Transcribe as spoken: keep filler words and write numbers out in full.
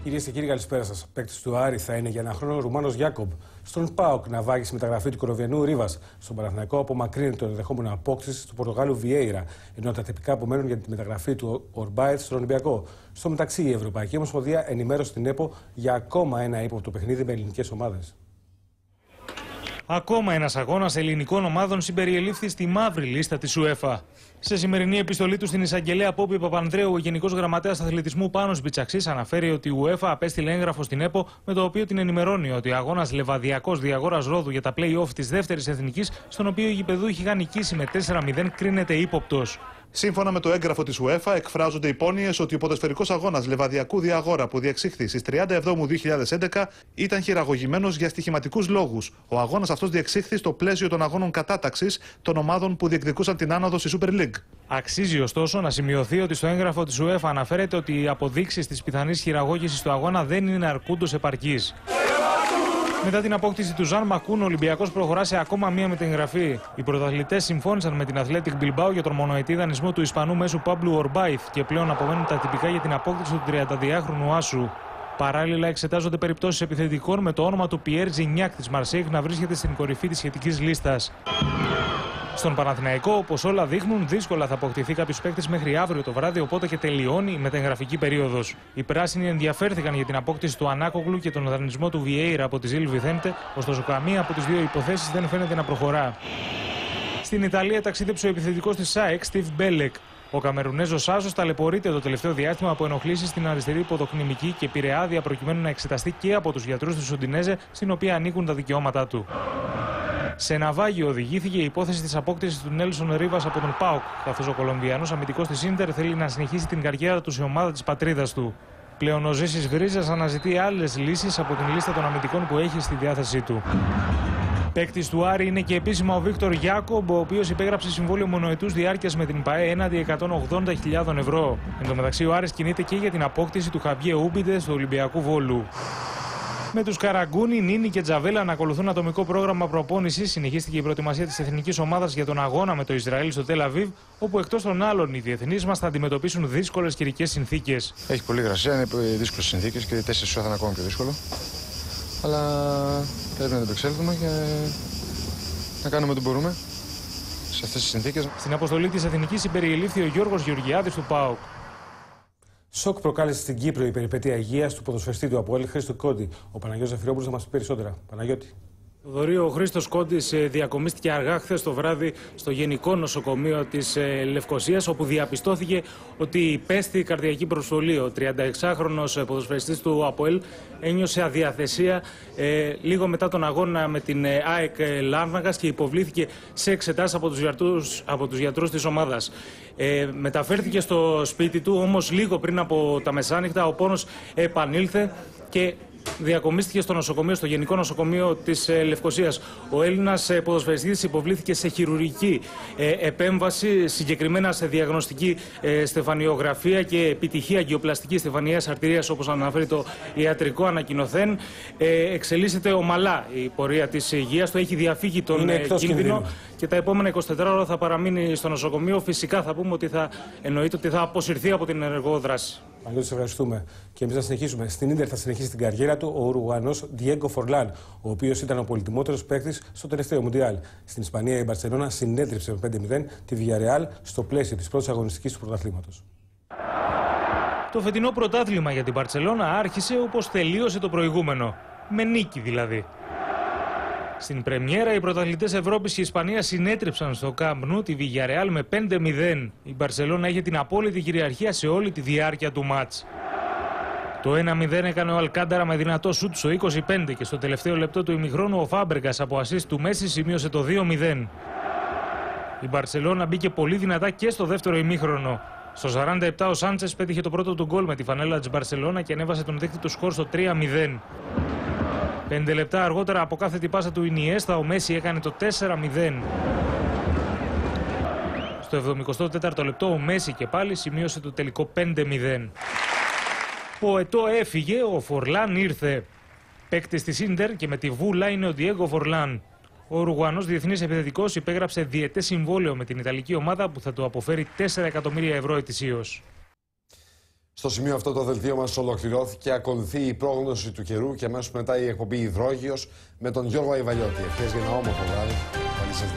Κυρίες και κύριοι, καλησπέρα σας. Παίκτης του Άρη θα είναι για ένα χρόνο ο Ρουμάνος Γιάκομπ. Στον ΠΑΟΚ να βάγει μεταγραφή του Κοροβιανού Ρίβας. Στον Παναθηναϊκό απομακρύνει το ενδεχόμενο απόκτηση του Πορτογάλου Βιέιρα. Ενώ τα τυπικά απομένουν για τη μεταγραφή του Ορμπάιτ στον Ολυμπιακό. Στο μεταξύ, η Ευρωπαϊκή Ομοσπονδία ενημέρωσε την ΕΠΟ για ακόμα ένα ύποπτο παιχνίδι με ελληνικές ομάδες. Ακόμα ένας αγώνας ελληνικών ομάδων συμπεριελήφθη στη μαύρη λίστα της UEFA. Σε σημερινή επιστολή του στην εισαγγελέα Πόπη Παπανδρέου, ο Γενικός Γραμματέας Αθλητισμού Πάνος Μπιτσαξής αναφέρει ότι η UEFA απέστειλε έγγραφο στην ΕΠΟ με το οποίο την ενημερώνει ότι ο αγώνας Λεβαδιακός Διαγόρας Ρόδου για τα play-off της δεύτερης εθνικής, στον οποίο οι γηπεδούχοι είχαν νικήσει με τέσσερα μηδέν, κρίνεται ύποπτος. Σύμφωνα με το έγγραφο της UEFA, εκφράζονται υπόνοιες ότι ο ποδοσφαιρικός αγώνας Λεβαδιακού Διαγόρα που διεξήχθη στις τριάντα εβδόμου δύο χιλιάδες έντεκα ήταν χειραγωγημένος για στοιχηματικούς λόγους. Ο αγώνας αυτός διεξήχθη στο πλαίσιο των αγώνων κατάταξης των ομάδων που διεκδικούσαν την άνοδο στη Super League. Αξίζει ωστόσο να σημειωθεί ότι στο έγγραφο της UEFA αναφέρεται ότι οι αποδείξεις της πιθανής χειραγώγησης του αγώνα δεν είναι αρκούντως επαρκείς. Μετά την απόκτηση του Ζαν Μακούν, ο Ολυμπιακός προχωρά σε ακόμα μία μεταγραφή. Οι πρωταθλητές συμφώνησαν με την Athletic Bilbao για τον μονοετή δανεισμό του Ισπανού μέσου Παμπλου Ορμπάιθ και πλέον απομένουν τα τυπικά για την απόκτηση του τριανταδυάχρονου άσου. Παράλληλα, εξετάζονται περιπτώσεις επιθετικών με το όνομα του Πιέρ Ζινιάκ της Μαρσέιγ να βρίσκεται στην κορυφή της σχετικής λίστας. Στον Παναθηναϊκό, όπως όλα δείχνουν, δύσκολα θα αποκτηθεί κάποιος παίκτης μέχρι αύριο το βράδυ, οπότε και τελειώνει η μεταγραφική περίοδος. Οι πράσινοι ενδιαφέρθηκαν για την απόκτηση του Ανάκογλου και τον δανεισμό του Βιέιρα από τη Ζιλ Βιθέντε, ωστόσο καμία από τις δύο υποθέσεις δεν φαίνεται να προχωρά. Στην Ιταλία ταξίδεψε ο επιθετικός της ΣΑΕΚ, Στιβ Μπέλεκ. Ο Καμερουνέζος άσος ταλαιπωρείται το τελευταίο διάστημα από ενοχλήσεις στην αριστερή ποδοκνημική και πήρε άδεια προκειμένου να εξεταστεί και από τους γιατρούς του Ουντινέζε, στην οποία ανήκουν τα δικαιώματά του. Σε ναυάγιο οδηγήθηκε η υπόθεση της απόκτησης του Νέλσον Ρίβας από τον ΠΑΟΚ, καθώς ο Κολομβιανός αμυντικός της Ίντερ θέλει να συνεχίσει την καριέρα του σε ομάδα της πατρίδας του. Πλέον ο Ζήσης Βρίζας αναζητεί άλλες λύσεις από την λίστα των αμυντικών που έχει στη διάθεσή του. Παίκτης του Άρη είναι και επίσημα ο Βίκτορ Γιάκομπ, ο οποίος υπέγραψε συμβόλαιο μονοετούς διάρκειας με την ΠΑΕ έναντι εκατόν ογδόντα χιλιάδων ευρώ. Εν τω μεταξύ, ο Άρης κινείται και για την απόκτηση του Χαβιέ Ούμπιντε του Ολυμπιακού Βόλου. Με τους Καραγκούνι, Νίνη και Τζαβέλα να ακολουθούν ατομικό πρόγραμμα προπόνησης, συνεχίστηκε η προετοιμασία της εθνικής ομάδας για τον αγώνα με το Ισραήλ στο Τελ Αβίβ, όπου εκτός των άλλων οι διεθνείς μας θα αντιμετωπίσουν δύσκολες καιρικές συνθήκες. Έχει πολύ υγρασία, είναι δύσκολες συνθήκες και οι τέσσερις ώρες θα είναι ακόμα πιο δύσκολο. Αλλά πρέπει να το επεξέλθουμε και να κάνουμε ό,τι μπορούμε σε αυτές τις συνθήκες. Στην αποστολή της εθνικής συμπεριελήφθη ο Γιώργος Γεωργιάδης του ΠΑΟΚ. Σοκ προκάλεσε στην Κύπρο η περιπέτεια υγείας του ποδοσφαιριστή του Αποέλ Χρήστο Κόντι. Ο Παναγιώτης Ζαφυρόπουλος θα μας πει περισσότερα. Παναγιώτη. Ο Χρήστος Κόντης διακομίστηκε αργά χθες το βράδυ στο Γενικό Νοσοκομείο της Λευκωσίας, όπου διαπιστώθηκε ότι υπέστη καρδιακή προσβολή. Ο τριανταεξάχρονος ποδοσφαιριστής του ΑΠΟΕΛ ένιωσε αδιαθεσία ε, λίγο μετά τον αγώνα με την ΑΕΚ Λάρνακας και υποβλήθηκε σε εξετάσεις από τους γιατρούς, από τους γιατρούς της ομάδας. Ε, μεταφέρθηκε στο σπίτι του, όμως λίγο πριν από τα μεσάνυχτα ο πόνος επανήλθε και διακομίστηκε στο νοσοκομείο, στο Γενικό Νοσοκομείο της ε, Λευκωσίας. Ο Έλληνας ε, ποδοσφαιριστής υποβλήθηκε σε χειρουργική ε, επέμβαση, συγκεκριμένα σε διαγνωστική ε, στεφανιογραφία και επιτυχή αγκιοπλαστική στεφανιαίας αρτηρίας, όπως αναφέρει το ιατρικό ανακοινωθέν. Ε, εξελίσσεται ομαλά η πορεία της υγείας του, έχει διαφύγει τον ε, κίνδυνο κινδύνου. Και τα επόμενα εικοσιτέσσερις ώρα θα παραμείνει στο νοσοκομείο. Φυσικά θα πούμε ότι θα εννοείται ότι θα αποσυρθεί από την ενεργό δράση. Παναγιώτη, σε ευχαριστούμε. Και εμείς θα συνεχίσουμε. Στην Ίντερ θα συνεχίσει την καριέρα του ο Ουρουγουανός Διέγκο Φορλάν, ο οποίος ήταν ο πολυτιμότερος παίκτης στο τελευταίο Μουντιάλ. Στην Ισπανία η Μπαρσελόνα συνέτριψε με πέντε μηδέν τη Villarreal στο πλαίσιο της πρώτης αγωνιστικής του πρωταθλήματος. Το φετινό πρωτάθλημα για την Μπαρσελόνα άρχισε όπως τελείωσε το προηγούμενο. Με νίκη δηλαδή. Στην πρεμιέρα, οι πρωταθλητές Ευρώπης και Ισπανίας συνέτριψαν στο Camp Nou τη Villarreal με πέντε μηδέν. Η Μπαρσελόνα είχε την απόλυτη κυριαρχία σε όλη τη διάρκεια του μάτς. Το ένα μηδέν έκανε ο Αλκάνταρα με δυνατό σουτ στο είκοσι πέντε και στο τελευταίο λεπτό του ημιχρόνου ο Φάμπρεγκας από ασίστ του Μέση σημείωσε το δύο μηδέν. Η Μπαρσελόνα μπήκε πολύ δυνατά και στο δεύτερο ημίχρονο. Στο σαράντα επτά ο Σάντσες πέτυχε το πρώτο του γκολ με τη φανέλα της Μπαρσελόνα και ανέβασε τον δείκτη του σκορ στο τρία μηδέν. Πέντε λεπτά αργότερα από κάθε την πάσα του Ινιέστα ο Μέση έκανε το τέσσερα μηδέν. Στο εβδομηκοστό τέταρτο λεπτό ο Μέση και πάλι σημείωσε το τελικό πέντε μηδέν. Ο Ετώ έφυγε, ο Φορλάν ήρθε. Παίκτης της Ίντερ και με τη βούλα είναι ο Διέγκο Φορλάν. Ο Ουρουγουανός διεθνής επιθετικός υπέγραψε διετές συμβόλαιο με την Ιταλική ομάδα που θα του αποφέρει τέσσερα εκατομμύρια ευρώ ετησίως. Στο σημείο αυτό το δελτίο μας ολοκληρώθηκε. Ακολουθεί η πρόγνωση του καιρού και αμέσως μετά η εκπομπή Υδρόγειος με τον Γιώργο Αϊβαλιώτη. Ευχές για ένα όμορφο βράδυ. Καλή σας